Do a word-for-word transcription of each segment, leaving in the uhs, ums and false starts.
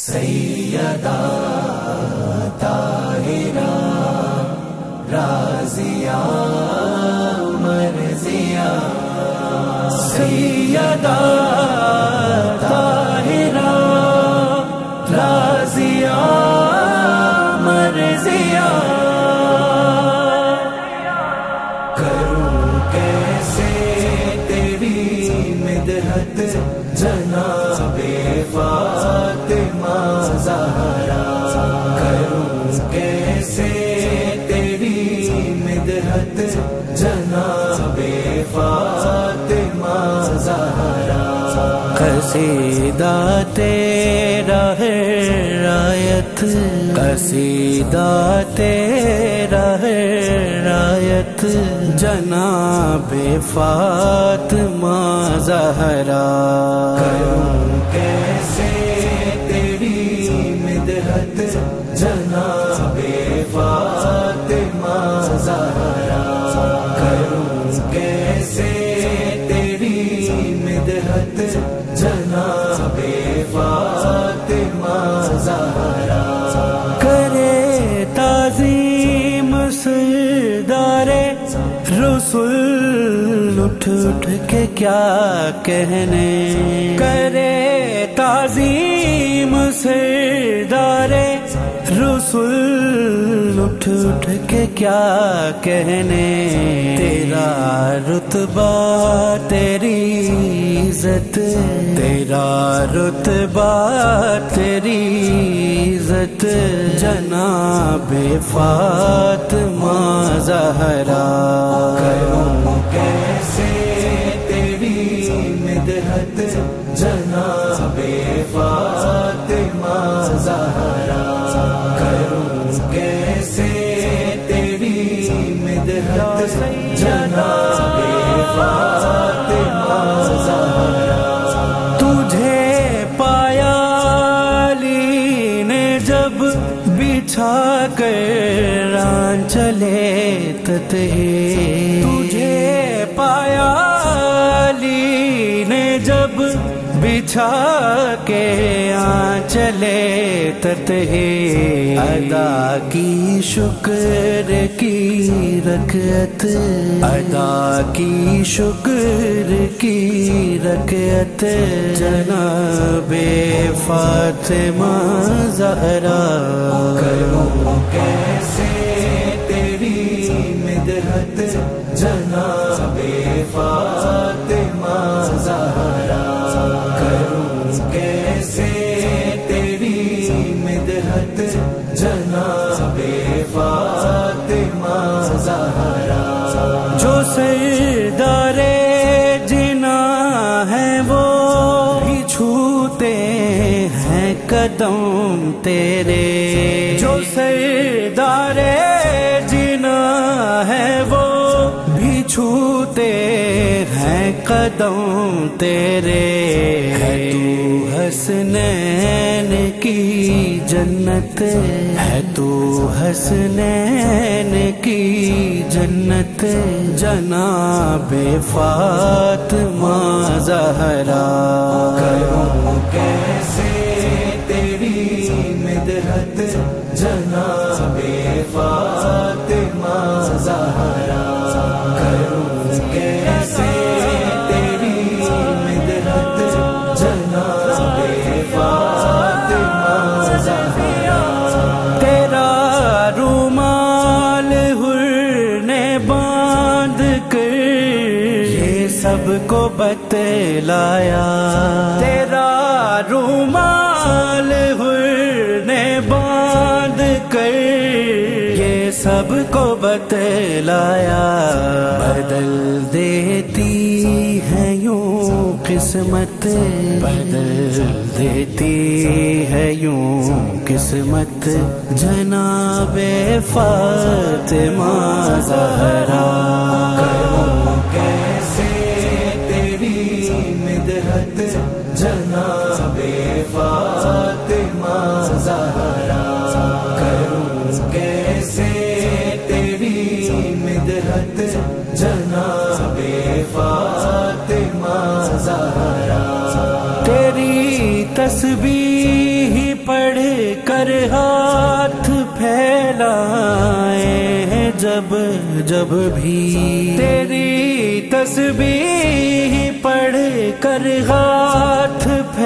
سیدہ طاہرہ رازیہ مرضیہ سیدہ طاہرہ رازیہ مرضیہ کروں کیسے تیری مدحت جناب فاطمہ زہرا کروں کیسے تیری مدحت جناب فاطمہ زہرا قصیدہ تیرا ہے رایت قصیدہ تیرا ہے رایت جناب فاطمہ زہرا کروں کیسے تیری مدحت جناب فاطمہ زہرا کروں کیسے تیری مدحت جناب فاطمہ زہرا کرے تعظیم سردار رسول اٹھ اٹھ کے کیا کہنے کرے تعظیم سردار رسول اٹھ اٹھ کے کیا کہنے تیرا رتبہ تیری عزت تیرا رتبہ تیری عزت جناب فاطمہ زہرا کروں کیسے تیری مدحت جناب فاطمہ زہرا کروں کیسے تیری مدحت جناب فاطمہ زہرا تجھے پایا علی نے جب بچھا کر ران چلے تتہی تجھے پایا علی نے جب بچھا کے آنچلے تتہی ادا کی شکر کی رکعت ادا کی شکر کی رکعت جناب فاطمہ زہرا کروں کیسے تیری مدحت جناب فاطمہ زہرا کروں کیسے تیری مدحت جناب فاطمہ زہرا جو سردار جنا ہے وہ بھی چھوتے ہیں قدم تیرے جو سردار جنا ہے وہ بھی چھوتے ہیں قدم تیرے ہے تو حسنین کی جنت ہے تو حسنین کی جنت جناب فاطمہ زہرا کروں کیسے تیری مدحت جناب فاطمہ زہرا کروں کیسے تیری مدحت جناب فاطمہ زہرا تیرا رومال حر نے باندھ کر یہ سب کو بتلایا تیرا رومال حر نے باندھ کر یہ سب کو بتلایا بدل دیتی ہے یوں قسمت بدل دیتی ہے یوں قسمت جناب فاطمہ زہرا کروں کیسے تیری مدحت جناب فاطمہ زہرا کروں کیسے تیری مدحت جناب فاطمہ زہرا تیری تسبیح پڑھ کر ہاتھ پھیلائیں جب جب بھی تیری تسبیح پڑھ کر ہاتھ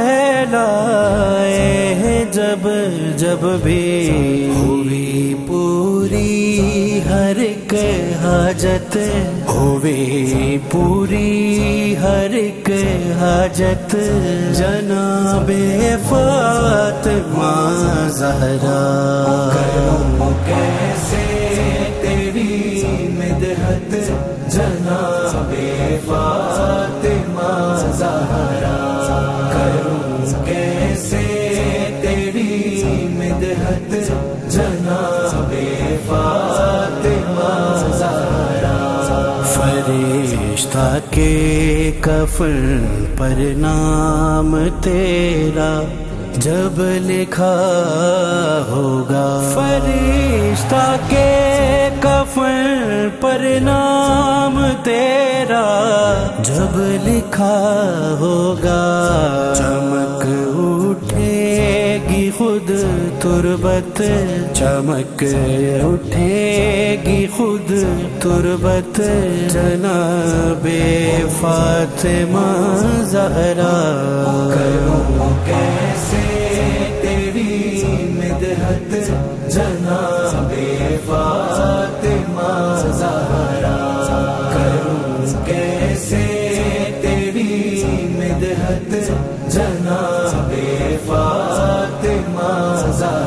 پھیلائیں جب جب بھی ہوئی پوری ہر ایک حاجت ہوئی پوری ہر ایک حاجت جناب فاطمہ زہرا کروں کیسے تیری مدحت جناب فاطمہ زہرا کروں کیسے تیری مدحت جناب فاطمہ زہرا فرشتہ کے کفن پر نام تیرا جب لکھا ہوگا فرشتہ کے کفن پر نام تیرا جب لکھا ہوگا چمک اٹھے گی خود تربت چمک اٹھے گی خود تربت جناب فاطمہ زہرا کروں کیسے تیری مدحت جناب فاطمہ زہرا کروں کیسے تیری مدحت جناب فاطمہ زہرا